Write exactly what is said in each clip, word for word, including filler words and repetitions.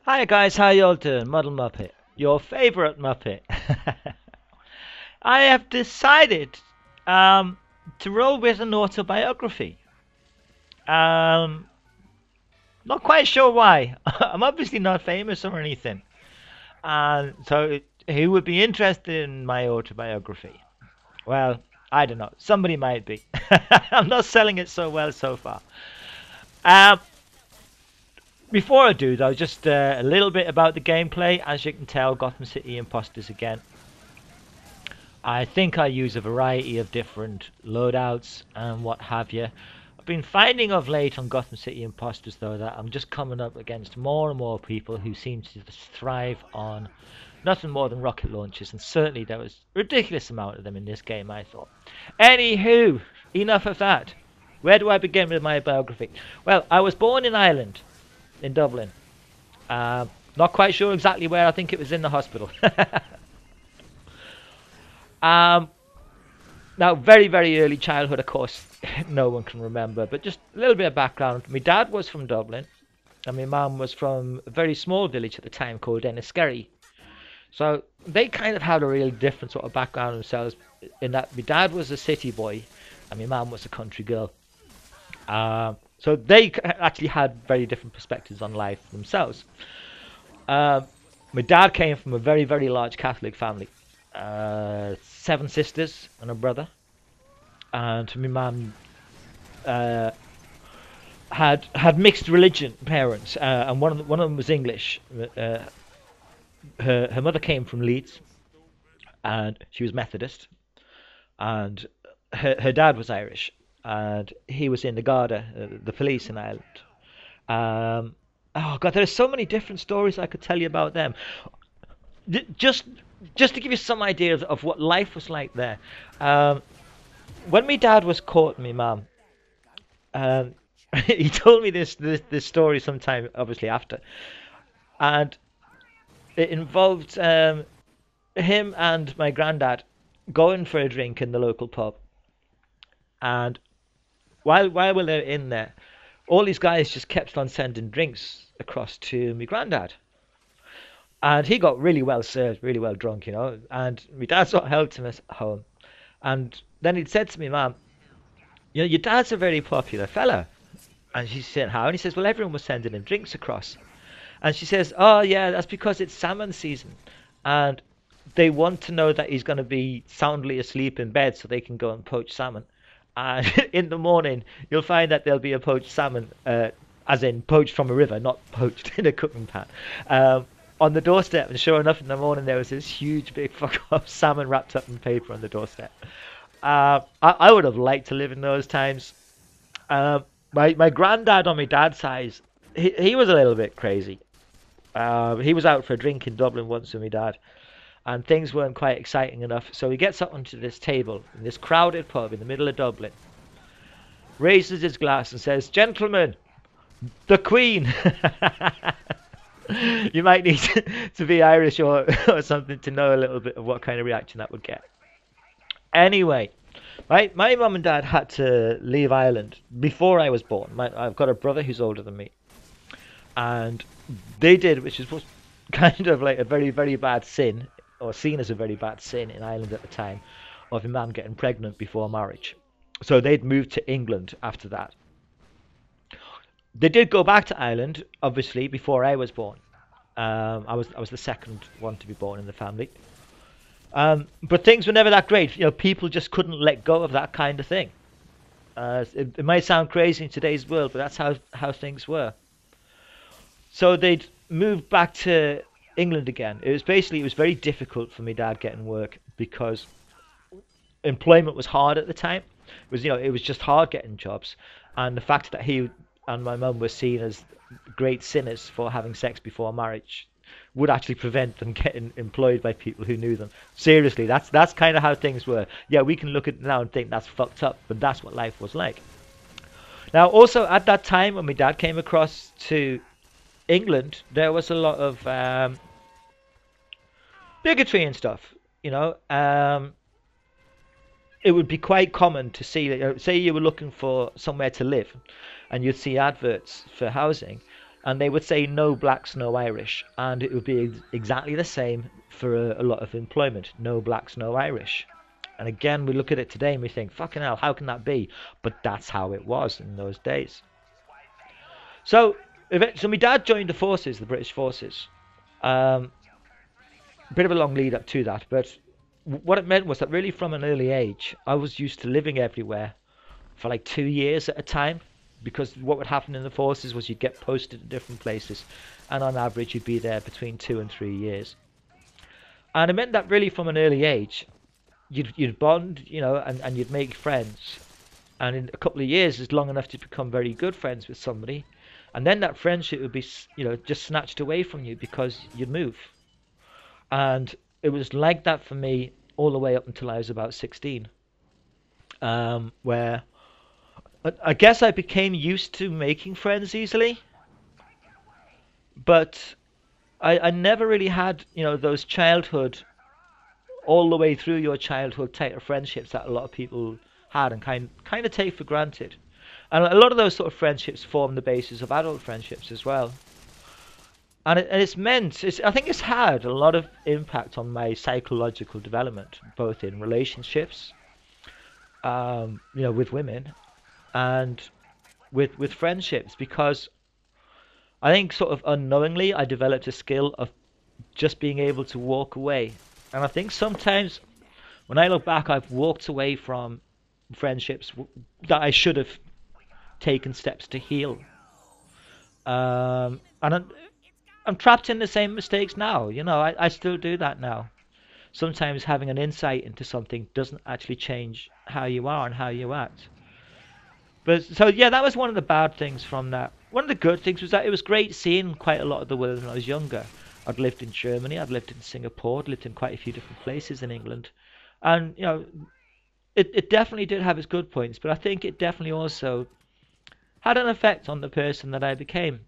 Hi guys, how y'all doing? Model Muppet, your favorite Muppet. I have decided um, to roll with an autobiography. Um, Not quite sure why. I'm obviously not famous or anything, and so who would be interested in my autobiography? Well, I don't know. Somebody might be. I'm not selling it so well so far. Um, Before I do though, just uh, a little bit about the gameplay. As you can tell, Gotham City Impostors again. I think I use a variety of different loadouts and what have you. I've been finding of late on Gotham City Impostors though that I'm just coming up against more and more people who seem to thrive on nothing more than rocket launchers, and certainly there was a ridiculous amount of them in this game, I thought. Anywho, enough of that. Where do I begin with my biography? Well, I was born in Ireland, in Dublin. Um, not quite sure exactly where. I think it was in the hospital. um, Now, very, very early childhood, of course, no one can remember, but just a little bit of background. My dad was from Dublin, and my mum was from a very small village at the time called Enniskerry. So they kind of had a really different sort of background themselves, in that my dad was a city boy, and my mum was a country girl. Um, so they actually had very different perspectives on life themselves. Um, my dad came from a very, very large Catholic family. Uh, seven sisters and a brother. And my mum uh, had had mixed religion parents, uh, and one of them, one of them was English. Uh, her her mother came from Leeds, and she was Methodist, and her her dad was Irish, and he was in the Garda, uh, the police in Ireland. Um, oh God, there's so many different stories I could tell you about them. Just just to give you some idea of, of what life was like there. Um, when my dad was caught, my mum, um, he told me this, this this story sometime, obviously after, and it involved um, him and my granddad going for a drink in the local pub, and while while we were in there, all these guys just kept on sending drinks across to my granddad. And he got really well served, really well drunk, you know. And my dad sort of helped him at home. And then he'd said to me, Mum, you know, your dad's a very popular fella. And she said, how? And he says, well, everyone was sending him drinks across. And she says, oh, yeah, that's because it's salmon season. And they want to know that he's going to be soundly asleep in bed so they can go and poach salmon. And in the morning, you'll find that there'll be a poached salmon, uh, as in poached from a river, not poached in a cooking pan. Um, on the doorstep, and sure enough, in the morning there was this huge big fuck off salmon wrapped up in paper on the doorstep. Uh, I, I would have liked to live in those times. Uh, my my granddad on my dad's side, he he was a little bit crazy. Uh, he was out for a drink in Dublin once with my dad, and things weren't quite exciting enough. So he gets up onto this table in this crowded pub in the middle of Dublin, raises his glass and says, "Gentlemen, the Queen." You might need to, to be Irish or, or something to know a little bit of what kind of reaction that would get. Anyway, my my mum and dad had to leave Ireland before I was born. My, I've got a brother who's older than me, and they did, which is kind of like a very, very bad sin, or seen as a very bad sin in Ireland at the time, of a man getting pregnant before marriage. So they'd moved to England after that. They did go back to Ireland, obviously, before I was born. Um, I was I was the second one to be born in the family. Um, but things were never that great. You know, people just couldn't let go of that kind of thing. Uh, it, it might sound crazy in today's world, but that's how how things were. So they'd moved back to England again. It was basically it was very difficult for my dad getting work because employment was hard at the time. It was you know it was just hard getting jobs, and the fact that he and my mum were seen as great sinners for having sex before marriage would actually prevent them getting employed by people who knew them. Seriously, that's that's kind of how things were. Yeah, we can look at it now and think that's fucked up, but that's what life was like. Now, also at that time when my dad came across to England, there was a lot of um, bigotry and stuff. You know, um, it would be quite common to see, uh, say you were looking for somewhere to live, and you'd see adverts for housing, and they would say no blacks, no Irish, and it would be ex- exactly the same for a, a lot of employment. No blacks, no Irish. And again, we look at it today and we think, fucking hell, how can that be? But that's how it was in those days. So, so my dad joined the forces, the British forces. Um, a bit of a long lead up to that, but what it meant was that really from an early age, I was used to living everywhere for like two years at a time, because what would happen in the forces was you'd get posted to different places, and on average you'd be there between two and three years. And it meant that really from an early age, you'd you'd bond, you know, and, and you'd make friends. And in a couple of years is long enough to become very good friends with somebody, and then that friendship would be, you know, just snatched away from you because you'd move. And it was like that for me all the way up until I was about sixteen, um, where I, I guess I became used to making friends easily, but I, I never really had, you know, those childhood, all the way through your childhood type of friendships that a lot of people had and kind kind of take for granted. And a lot of those sort of friendships form the basis of adult friendships as well. And, it, and it's meant, it's, I think it's had a lot of impact on my psychological development, both in relationships, um, you know, with women, and with with friendships, because I think sort of unknowingly I developed a skill of just being able to walk away. And I think sometimes when I look back, I've walked away from friendships that I should have taken steps to heal. Um, and I'm, I'm trapped in the same mistakes now. You know, I, I still do that now. Sometimes having an insight into something doesn't actually change how you are and how you act. But so yeah, that was one of the bad things from that. One of the good things was that it was great seeing quite a lot of the world when I was younger. I'd lived in Germany, I'd lived in Singapore, I'd lived in quite a few different places in England, and you know, it it definitely did have its good points. But I think it definitely also had an effect on the person that I became.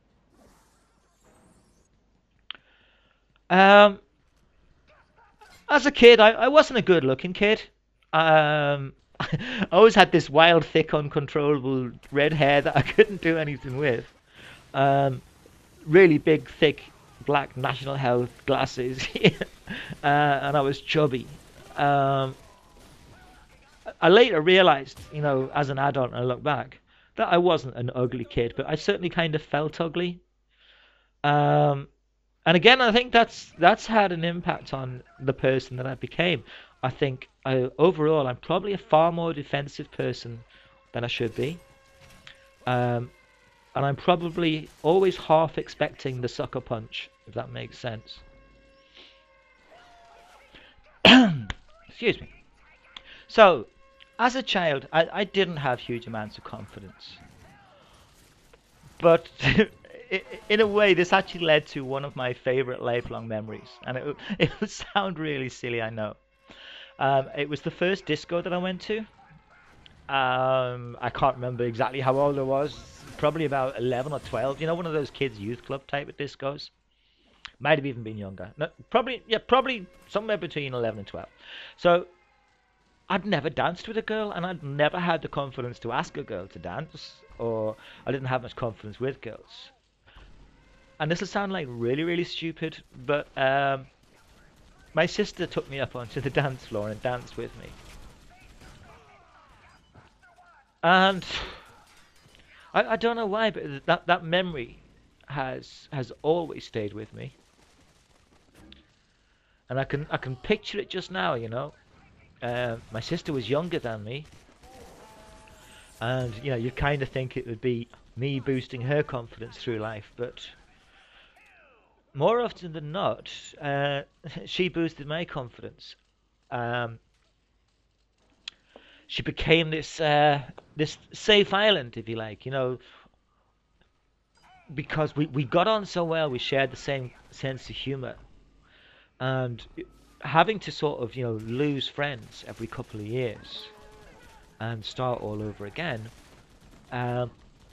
Um, as a kid, I, I wasn't a good-looking kid. Um, I always had this wild, thick, uncontrollable red hair that I couldn't do anything with. Um, really big, thick, black National Health glasses, uh, and I was chubby. Um, I later realized, you know, as an adult, and I look back, that I wasn't an ugly kid, but I certainly kind of felt ugly. Um, and again, I think that's that's had an impact on the person that I became. I think I, overall, I'm probably a far more defensive person than I should be. Um, and I'm probably always half expecting the sucker punch, if that makes sense. Excuse me. So, as a child, I, I didn't have huge amounts of confidence. But in a way, this actually led to one of my favorite lifelong memories. And it, it would sound really silly, I know. Um, it was the first disco that I went to. Um, I can't remember exactly how old I was. Probably about eleven or twelve. You know, one of those kids' youth club type of discos. Might have even been younger. No, probably, yeah, probably somewhere between eleven and twelve. So, I'd never danced with a girl, and I'd never had the confidence to ask a girl to dance, or I didn't have much confidence with girls. And this will sound like really, really stupid, but um, my sister took me up onto the dance floor and danced with me. And I, I don't know why, but that, that memory has has always stayed with me. And I can I can picture it just now, you know. Uh, my sister was younger than me, and you know, you kind of think it would be me boosting her confidence through life, but more often than not, uh, she boosted my confidence. Um, she became this uh, this safe island, if you like, you know, because we, we got on so well, we shared the same sense of humor, and having to sort of, you know, lose friends every couple of years and start all over again, um,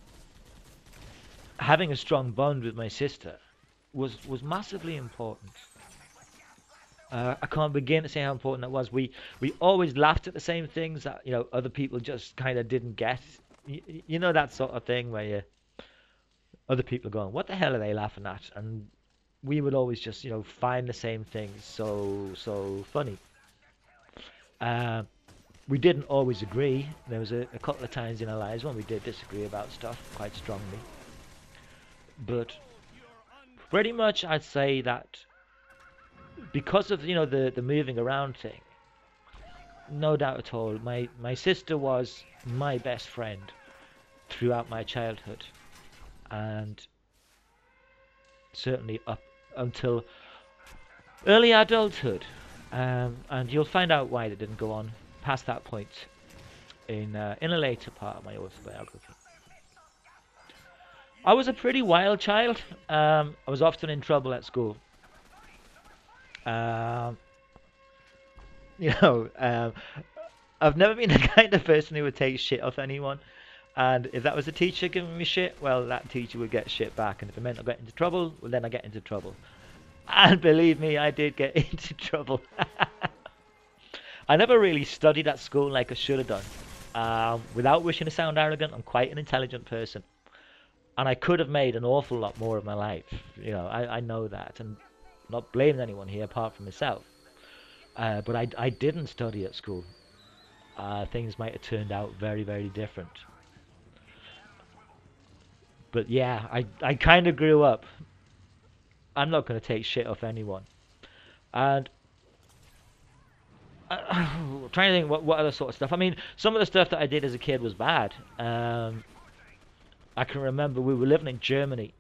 having a strong bond with my sister was was massively important. Uh, I can't begin to say how important that was. We we always laughed at the same things that, you know, other people just kind of didn't get. You, you know, that sort of thing where you other people are going, what the hell are they laughing at? And we would always just, you know, find the same things so, so funny. Uh, we didn't always agree. There was a, a couple of times in our lives when we did disagree about stuff quite strongly. But pretty much I'd say that because of, you know, the, the moving around thing, no doubt at all, my, my sister was my best friend throughout my childhood. And certainly up until early adulthood. Um, and you'll find out why they didn't go on past that point in uh, in a later part of my autobiography. I was a pretty wild child. Um, I was often in trouble at school. Um, you know, um, I've never been the kind of person who would take shit off anyone. And if that was a teacher giving me shit, well, that teacher would get shit back. And if it meant I got into trouble, well, then I get into trouble. And believe me, I did get into trouble. I never really studied at school like I should have done. Um, without wishing to sound arrogant, I'm quite an intelligent person. And I could have made an awful lot more of my life. You know, I, I know that. And I'm not blaming anyone here apart from myself. Uh, but I, I didn't study at school. Uh, things might have turned out very, very different. But yeah, I, I kind of grew up. I'm not going to take shit off anyone. And I'm trying to think what, what other sort of stuff. I mean, some of the stuff that I did as a kid was bad. Um, I can remember we were living in Germany.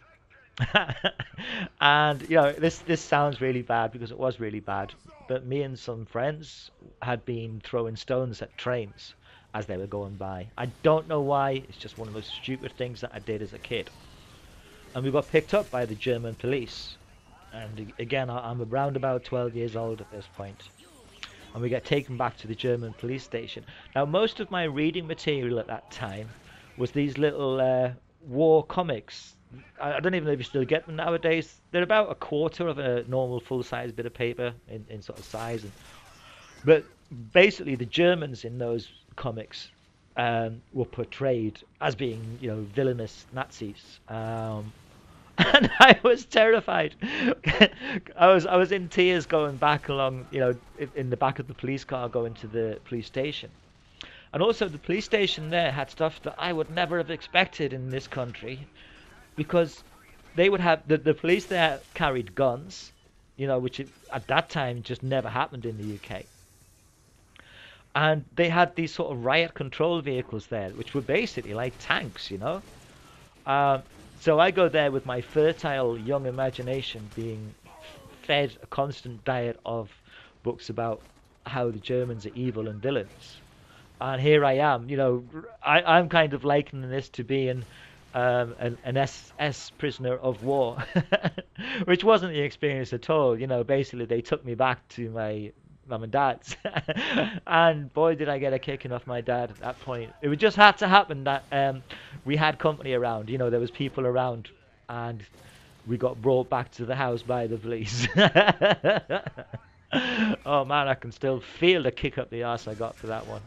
And, you know, this, this sounds really bad because it was really bad. But me and some friends had been throwing stones at trains as they were going by. I don't know why. It's just one of those stupid things that I did as a kid. And we got picked up by the German police. And again, I'm around about twelve years old at this point. And we get taken back to the German police station. Now, most of my reading material at that time was these little uh, war comics. I, I don't even know if you still get them nowadays. They're about a quarter of a normal full-size bit of paper in, in sort of size. And, but basically, the Germans in those comics um, were portrayed as being, you know, villainous Nazis. Um, and I was terrified. I was I was in tears going back along, you know, in the back of the police car going to the police station. And also the police station there had stuff that I would never have expected in this country, because they would have the, the police there carried guns, you know, which it, at that time just never happened in the U K. And they had these sort of riot control vehicles there, which were basically like tanks, you know. Um, so I go there with my fertile young imagination being fed a constant diet of books about how the Germans are evil and villains. And here I am, you know, I, I'm kind of likening this to being um, an, an S S prisoner of war, which wasn't the experience at all. You know, basically they took me back to my mum and dad's, and boy did I get a kicking off my dad at that point. It would just had to happen that um, we had company around. You know, there was people around, and we got brought back to the house by the police. Oh man, I can still feel the kick up the arse I got for that one.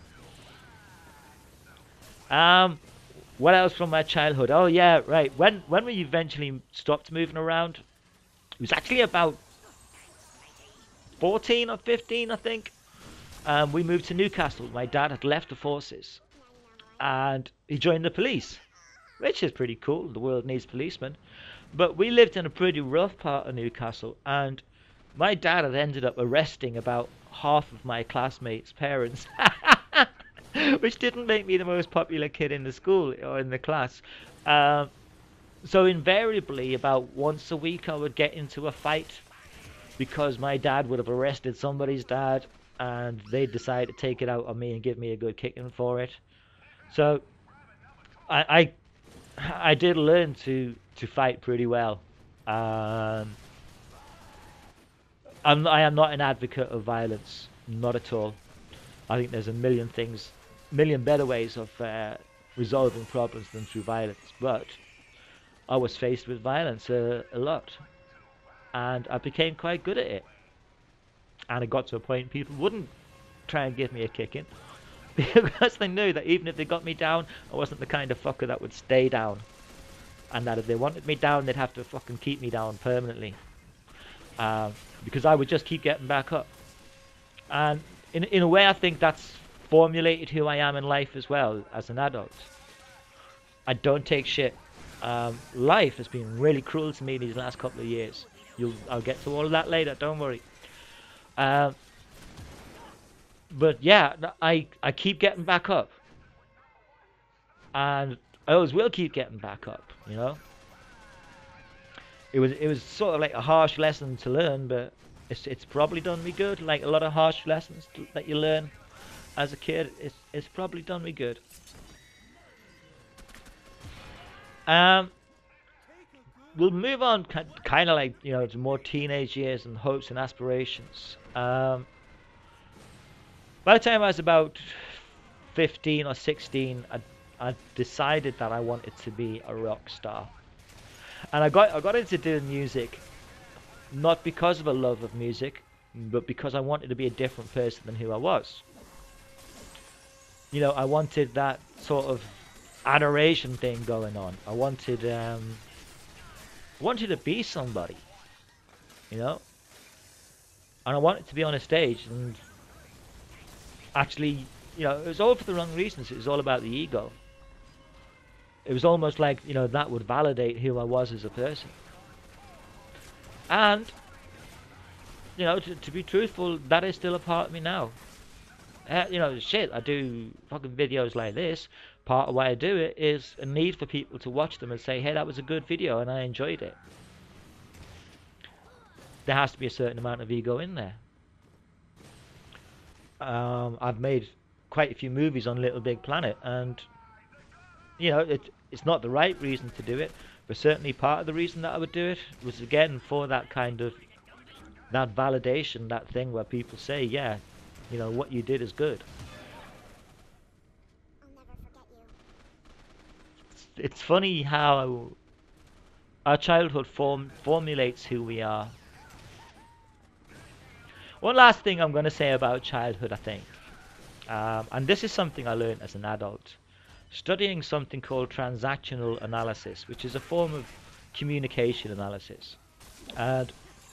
Um, what else from my childhood? Oh yeah, right. When when we eventually stopped moving around, it was actually about fourteen or fifteen, I think. Um, we moved to Newcastle. My dad had left the forces, and he joined the police, which is pretty cool. The world needs policemen. But we lived in a pretty rough part of Newcastle, and my dad had ended up arresting about half of my classmates' parents. Which didn't make me the most popular kid in the school or in the class. Um, so invariably, about once a week, I would get into a fight because my dad would have arrested somebody's dad, and they'd decide to take it out on me and give me a good kicking for it. So I I, I did learn to to fight pretty well. Um, I'm I am not an advocate of violence, not at all. I think there's a million things, million better ways of uh, resolving problems than through violence. But I was faced with violence uh, a lot, and I became quite good at it. And it got to a point people wouldn't try and give me a kicking because they knew that even if they got me down, I wasn't the kind of fucker that would stay down. and that if they wanted me down, they'd have to fucking keep me down permanently, uh, because I would just keep getting back up. And in in a way, I think that's formulated who I am in life as well as an adult. I don't take shit. Um, life has been really cruel to me these last couple of years. You'll I'll get to all of that later. Don't worry. Um, but yeah, I I keep getting back up, and I always will keep getting back up. You know. It was it was sort of like a harsh lesson to learn, but it's it's probably done me good. Like a lot of harsh lessons to, that you learn as a kid, it's it's probably done me good. Um, we'll move on, kind of like, you know, to more teenage years and hopes and aspirations. Um, by the time I was about fifteen or sixteen, I I decided that I wanted to be a rock star. And I got I got into doing music not because of a love of music, but because I wanted to be a different person than who I was. You know, I wanted that sort of adoration thing going on. I wanted um wanted to be somebody, you know, and I wanted to be on a stage, and actually, you know, it was all for the wrong reasons. It was all about the ego. It was almost like, you know, that would validate who I was as a person. And, you know, to, to be truthful, that is still a part of me now. Uh, you know, shit, I do fucking videos like this. Part of why I do it is a need for people to watch them and say, hey, that was a good video and I enjoyed it. There has to be a certain amount of ego in there. Um, I've made quite a few movies on Little Big Planet, and you know, it, it's not the right reason to do it, but certainly part of the reason that I would do it was, again, for that kind of, that validation, that thing where people say, yeah, you know, what you did is good. I'll never forget you. It's, it's funny how our childhood form formulates who we are. One last thing I'm going to say about childhood, I think, um, and this is something I learned as an adult. Studying something called transactional analysis, which is a form of communication analysis. And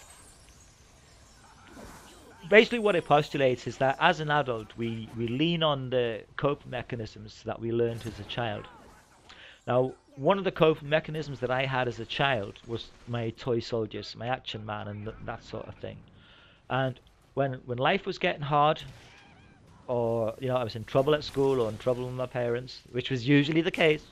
basically what it postulates is that as an adult, we, we lean on the coping mechanisms that we learned as a child. Now, one of the coping mechanisms that I had as a child was my toy soldiers, my action man, and th that sort of thing. And when, when life was getting hard, or, you know, I was in trouble at school or in trouble with my parents, which was usually the case,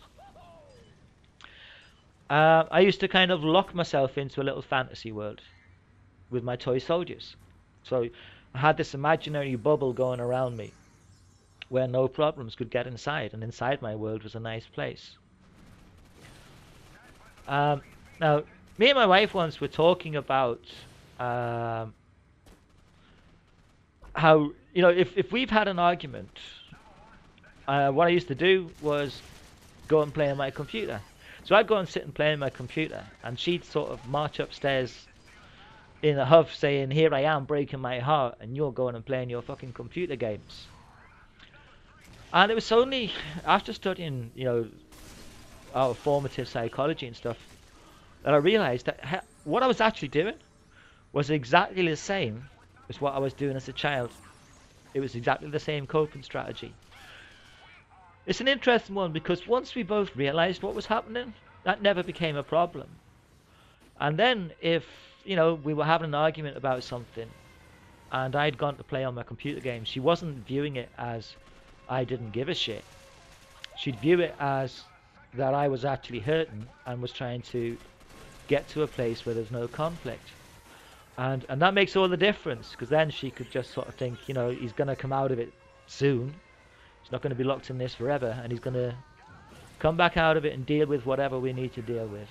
uh, I used to kind of lock myself into a little fantasy world with my toy soldiers. So I had this imaginary bubble going around me where no problems could get inside, and inside my world was a nice place. Um, now, me and my wife once were talking about um, how, you know, if, if we've had an argument, uh, what I used to do was go and play on my computer. So I'd go and sit and play on my computer, and she'd sort of march upstairs in a huff saying, here I am breaking my heart, and you're going and playing your fucking computer games. And it was only after studying, you know, our formative psychology and stuff, that I realized that ha what I was actually doing was exactly the same as what I was doing as a child. It was exactly the same coping strategy. It's an interesting one, because once we both realized what was happening, that never became a problem. And then if, you know, we were having an argument about something and I'd gone to play on my computer game, she wasn't viewing it as I didn't give a shit. She'd view it as that I was actually hurting and was trying to get to a place where there's no conflict. And and that makes all the difference, because then she could just sort of think, you know, he's going to come out of it soon. He's not going to be locked in this forever, and he's going to come back out of it and deal with whatever we need to deal with.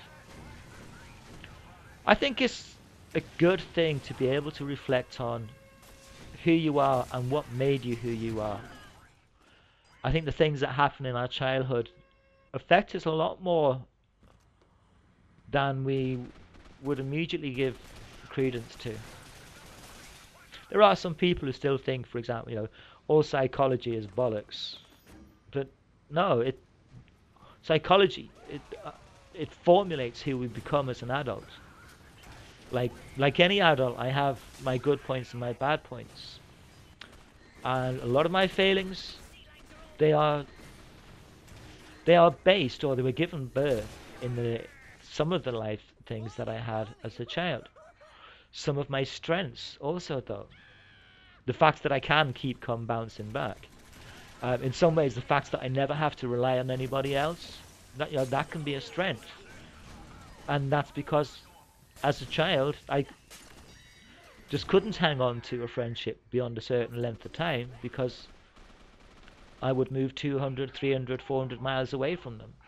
I think it's a good thing to be able to reflect on who you are and what made you who you are. I think the things that happen in our childhood affect us a lot more than we would immediately give credence to. There are some people who still think, for example, you know, all psychology is bollocks. But no, it psychology, it, uh, it formulates who we become as an adult. Like like any adult, I have my good points and my bad points, and a lot of my failings, they are they are based, or they were given birth in the some of the life things that I had as a child. Some of my strengths also, though, the fact that I can keep come bouncing back. Um, in some ways, the fact that I never have to rely on anybody else, that you know, that can be a strength, and that's because as a child I just couldn't hang on to a friendship beyond a certain length of time because I would move two hundred, three hundred, four hundred miles away from them.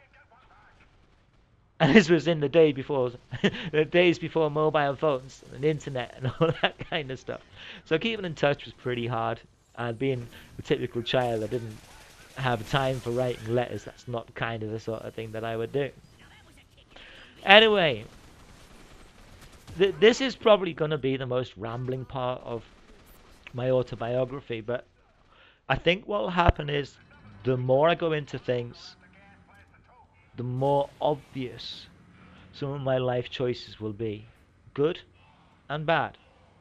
And this was in the day before, the days before mobile phones and internet and all that kind of stuff. So keeping in touch was pretty hard. And being a typical child, I didn't have time for writing letters. That's not kind of the sort of thing that I would do. Anyway, th this is probably going to be the most rambling part of my autobiography, but I think what will happen is the more I go into things, the more obvious some of my life choices will be, good and bad.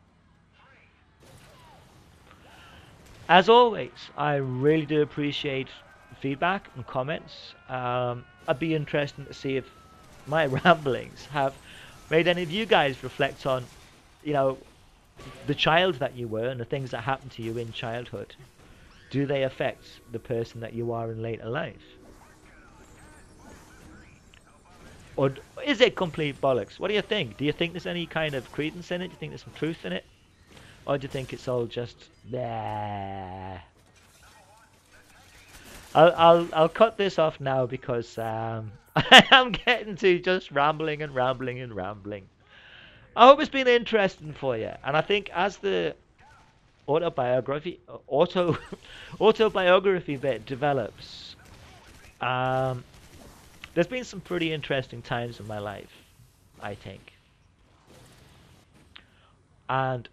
As always, I really do appreciate feedback and comments. Um, I'd be interested to see if my ramblings have made any of you guys reflect on, you know, the child that you were and the things that happened to you in childhood. Do they affect the person that you are in later life? Or is it complete bollocks? What do you think? Do you think there's any kind of credence in it? Do you think there's some truth in it? Or do you think it's all just there? I'll I'll I'll cut this off now because um, I am getting to just rambling and rambling and rambling. I hope it's been interesting for you, and I think as the autobiography auto autobiography bit develops, um, there's been some pretty interesting times in my life, I think, and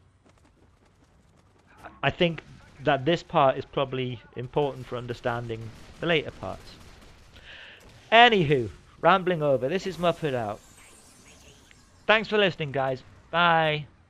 I think that this part is probably important for understanding the later parts. Anywho, rambling over, this is Muppet out. Thanks for listening, guys. Bye.